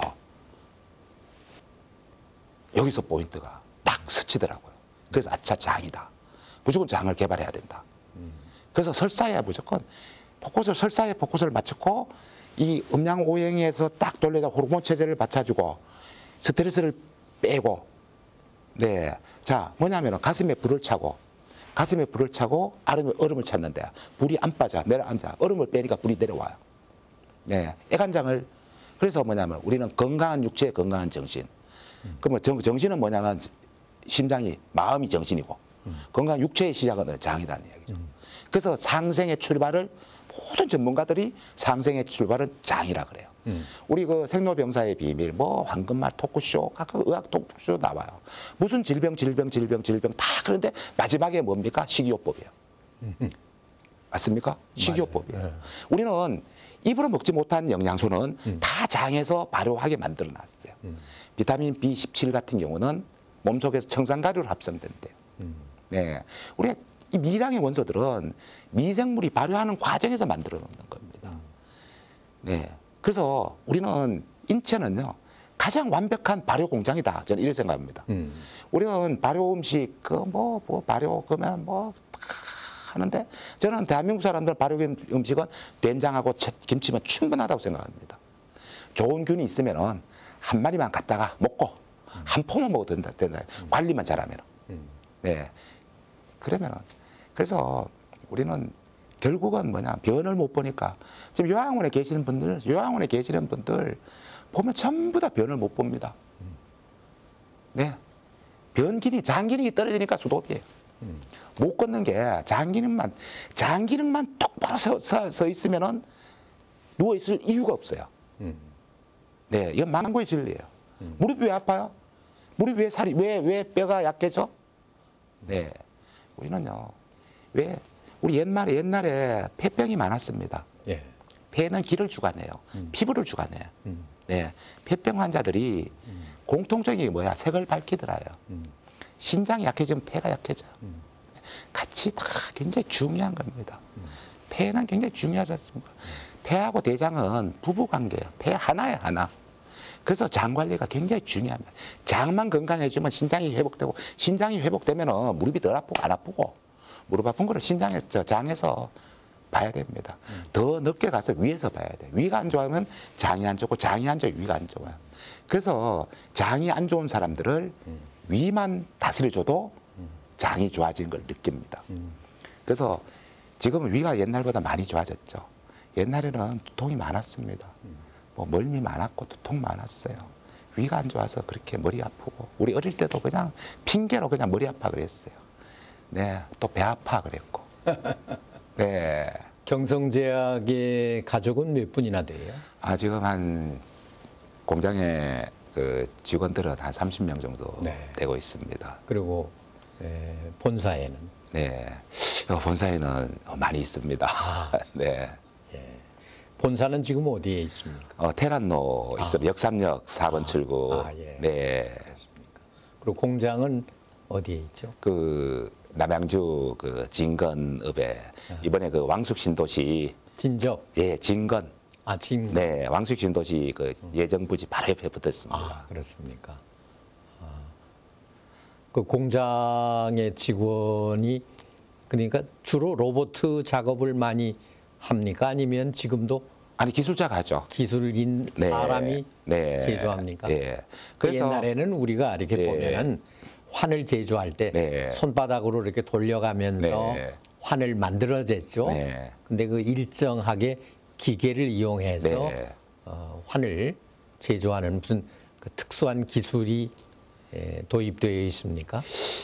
여기서 포인트가 딱 스치더라고요. 그래서 아차 장이다. 무조건 장을 개발해야 된다. 음. 그래서 설사에 무조건 포커스를 설사에 포커스를 맞추고. 이 음양오행에서 딱 돌려서 호르몬 체제를 받쳐주고 스트레스를 빼고 네, 자 뭐냐면은 가슴에 불을 차고 가슴에 불을 차고 얼음을, 얼음을 찾는데 불이 안 빠져 내려앉아 얼음을 빼니까 불이 내려와요. 네, 애간장을 그래서 뭐냐면 우리는 건강한 육체 건강한 정신. 음. 그러면 정, 정신은 뭐냐면 심장이 마음이 정신이고 음. 건강한 육체의 시작은 장이라는 얘기죠. 음. 그래서 상생의 출발을 모든 전문가들이 상생의 출발은 장이라 그래요. 음. 우리 그 생로병사의 비밀, 뭐 황금말 토크쇼, 각각 의학 토크쇼 나와요. 무슨 질병, 질병, 질병, 질병 다 그런데 마지막에 뭡니까? 식이요법이에요. 음. 맞습니까? 식이요법이에요. 네. 우리는 입으로 먹지 못한 영양소는 음. 다 장에서 발효하게 만들어 놨어요. 음. 비타민 비 십칠 같은 경우는 몸속에서 청산가루로 합성된대요. 음. 네, 우리가 이 미량의 원소들은 미생물이 발효하는 과정에서 만들어 놓는 겁니다. 네. 그래서 우리는 인체는요, 가장 완벽한 발효 공장이다. 저는 이렇게 생각합니다. 음. 우리는 발효 음식, 그 뭐, 뭐, 발효, 그러면 뭐, 하는데, 저는 대한민국 사람들 발효 음식은 된장하고 김치면 충분하다고 생각합니다. 좋은 균이 있으면은 한 마리만 갖다가 먹고, 한 포만 먹어도 된다. 된다. 음. 관리만 잘하면. 음. 네. 그러면은 그래서 우리는 결국은 뭐냐 변을 못 보니까 지금 요양원에 계시는 분들 요양원에 계시는 분들 보면 전부 다 변을 못 봅니다. 네, 변 기능 장 기능이 떨어지니까 수도비예요. 음. 못 걷는 게 장 기능만 장 기능만 똑바로 서, 서, 서 있으면은 누워 있을 이유가 없어요. 음. 네, 이건 망고의 진리예요. 음. 무릎이 왜 아파요? 무릎이 왜 살이 왜 왜 뼈가 약해져? 네. 우리는요, 왜, 우리 옛말에, 옛날에 폐병이 많았습니다. 예. 폐는 기를 주관해요. 음. 피부를 주관해요. 음. 네. 폐병 환자들이 음. 공통적인 게 뭐야? 색을 밝히더라요. 음. 신장이 약해지면 폐가 약해져요. 음. 같이 다 굉장히 중요한 겁니다. 음. 폐는 굉장히 중요하지 않습니까? 음. 폐하고 대장은 부부 관계예요. 폐 하나예요, 하나. 그래서 장 관리가 굉장히 중요합니다. 장만 건강해지면 신장이 회복되고 신장이 회복되면 무릎이 덜 아프고 안 아프고 무릎 아픈 거를 신장에 저 장에서 봐야 됩니다. 음. 더 넓게 가서 위에서 봐야 돼. 위가 안 좋아하면 장이 안 좋고 장이 안 좋아 위가 안 좋아요. 그래서 장이 안 좋은 사람들을 음. 위만 다스려줘도 장이 좋아지는 걸 느낍니다. 음. 그래서 지금은 위가 옛날보다 많이 좋아졌죠. 옛날에는 두통이 많았습니다. 음. 뭐 멀미 많았고 두통 많았어요. 위가 안 좋아서 그렇게 머리 아프고 우리 어릴 때도 그냥 핑계로 그냥 머리 아파 그랬어요. 네, 또 배 아파 그랬고. 네. 경성제약의 가족은 몇 분이나 돼요? 아 지금 한 공장에 그 직원들은 한 삼십 명 정도 네. 되고 있습니다. 그리고 에, 본사에는? 네, 어, 본사에는 많이 있습니다. 아, 네. 예. 본사는 지금 어디에 있습니까? 어, 테란로 있습니다. 역삼역 사 번 아, 출구. 아, 예. 네. 그렇습니까? 그리고 공장은 어디에 있죠? 그 남양주 그 진건읍에 이번에 그 왕숙 신도시 진접. 예 진건 아, 진. 네 왕숙 신도시 그 예정 부지 바로 옆에 붙었습니다. 아, 그렇습니까? 아, 그 공장의 직원이 그러니까 주로 로봇 작업을 많이 합니까? 아니면 지금도 아니 기술자가 하죠. 기술인 네. 사람이 네. 제조합니까? 예. 그 그래서 옛날에는 우리가 이렇게 예. 보면은 환을 제조할 때 네. 손바닥으로 이렇게 돌려가면서 네. 환을 만들어냈죠. 네. 근데 그 일정하게 기계를 이용해서 네. 어, 환을 제조하는 무슨 그 특수한 기술이 에, 도입되어 있습니까?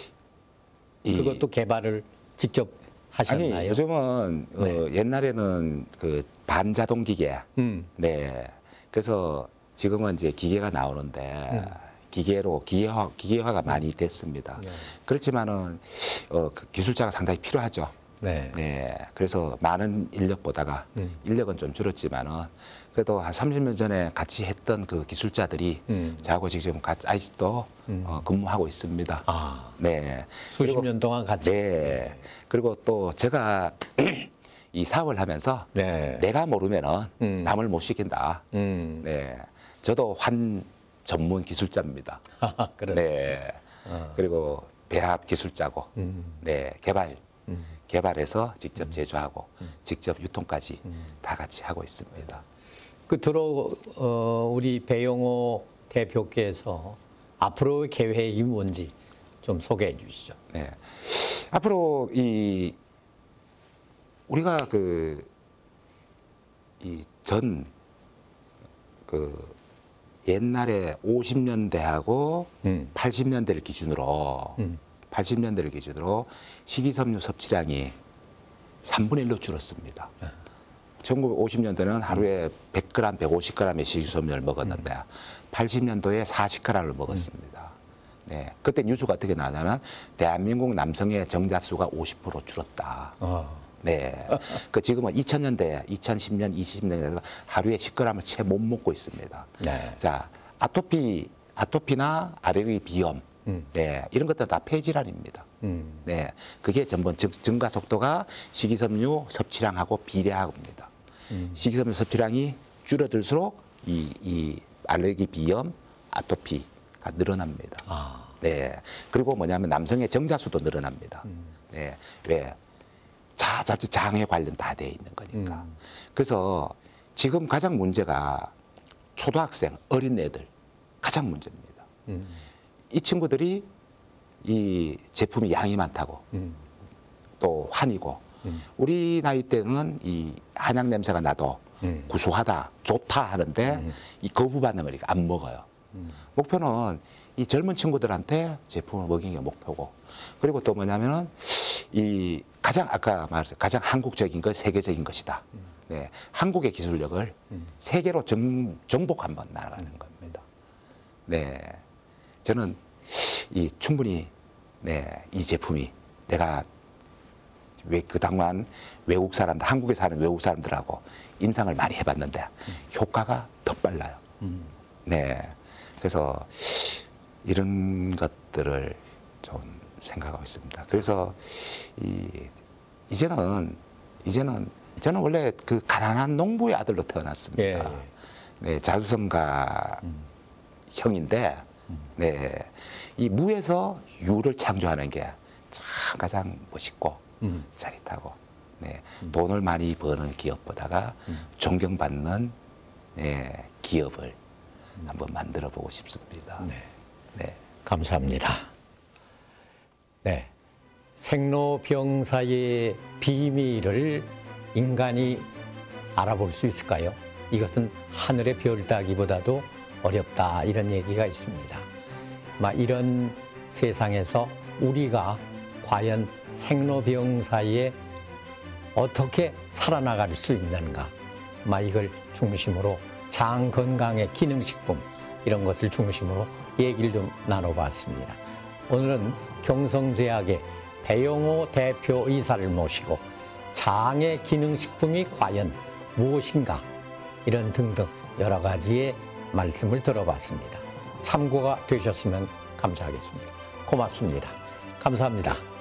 이- 그것도 개발을 직접 하셨나요? 아니 요즘은 어, 옛날에는 그 반자동 기계 음. 네. 그래서 지금은 이제 기계가 나오는데 음. 기계로 기계화 기계화가 많이 됐습니다. 네. 그렇지만은 어, 그 기술자가 상당히 필요하죠. 네. 네. 그래서 많은 인력보다가 음. 인력은 좀 줄었지만은 그래도 한 삼십 년 전에 같이 했던 그 기술자들이 음. 저하고 지금 같이 아직도 음. 어, 근무하고 있습니다. 아, 네. 수십 그리고- 년 동안 같이. 네. 그리고 또 제가 이 사업을 하면서 네. 내가 모르면은 음. 남을 못 시킨다. 음. 네. 저도 환 전문 기술자입니다. 그래. 네. 어. 그리고 배합 기술자고, 음. 네. 개발, 음. 개발해서 직접 제조하고, 직접 유통까지 다 같이 하고 있습니다. 그 들어 어, 우리 배용호 대표께서 앞으로의 계획이 뭔지 좀 소개해 주시죠. 네. 앞으로 이 우리가 그 이 전 그 옛날에 오십 년대하고 음. 팔십 년대를 기준으로 음. 팔십 년대를 기준으로 식이섬유 섭취량이 삼분의 일로 줄었습니다. 천구백오십 년대는 하루에 백 그램, 백오십 그램의 식이섬유를 먹었는데 팔십 년도에 사십 그램을 먹었습니다. 네, 그때 뉴스가 어떻게 나냐면 대한민국 남성의 정자수가 오십 퍼센트 줄었다. 어. 네, 그 지금은 이천 년대, 이천십 년, 이십 년대에서 하루에 십 그램을 채 못 먹고 있습니다. 네. 자, 아토피, 아토피나 알레르기 비염, 음. 네, 이런 것들 다 폐질환입니다. 음. 네, 그게 전부 증- 증가 속도가 식이섬유 섭취량하고 비례합니다. 음. 식이섬유 섭취량이 줄어들수록 이, 이 알레르기 비염, 아토피가 늘어납니다. 아. 네, 그리고 뭐냐면 남성의 정자수도 늘어납니다. 음. 네, 왜? 자, 자칫 장에 관련 다 돼 있는 거니까. 음. 그래서 지금 가장 문제가 초등학생, 어린애들 가장 문제입니다. 음. 이 친구들이 이 제품이 양이 많다고 음. 또 환이고 음. 우리 나이 때는 이 한약 냄새가 나도 음. 구수하다, 좋다 하는데 음. 이 거부 반응을 안 먹어요. 음. 목표는 이 젊은 친구들한테 제품을 먹이는 게 목표고 그리고 또 뭐냐면은 이 가장 아까 말했어요. 가장 한국적인 것, 세계적인 것이다. 네, 한국의 기술력을 음. 세계로 정, 정복 한번 나아가는 겁니다. 네, 저는 이 충분히 네, 이 제품이 내가 왜 그동안 외국 사람들, 한국에 사는 외국 사람들하고 임상을 많이 해봤는데 효과가 더 빨라요. 음. 네, 그래서 이런 것들을 좀 생각하고 있습니다. 그래서 이, 이제는 이제는 저는 원래 그 가난한 농부의 아들로 태어났습니다. 예, 예. 네, 자수성가 음. 형인데, 네, 이 무에서 유를 창조하는 게 참 가장 멋있고 음. 짜릿하고, 네, 돈을 많이 버는 기업보다가 존경받는 네, 기업을 한번 만들어 보고 싶습니다. 네. 네. 감사합니다. 네. 생로병사의 비밀을 인간이 알아볼 수 있을까요? 이것은 하늘의 별 따기보다도 어렵다, 이런 얘기가 있습니다. 막 이런 세상에서 우리가 과연 생로병사에 어떻게 살아나갈 수 있는가, 막 이걸 중심으로 장 건강의 기능식품, 이런 것을 중심으로 얘기를 좀 나눠봤습니다. 오늘은 경성제약의 배용호 대표이사를 모시고 장의 기능식품이 과연 무엇인가, 이런 등등 여러 가지의 말씀을 들어봤습니다. 참고가 되셨으면 감사하겠습니다. 고맙습니다. 감사합니다.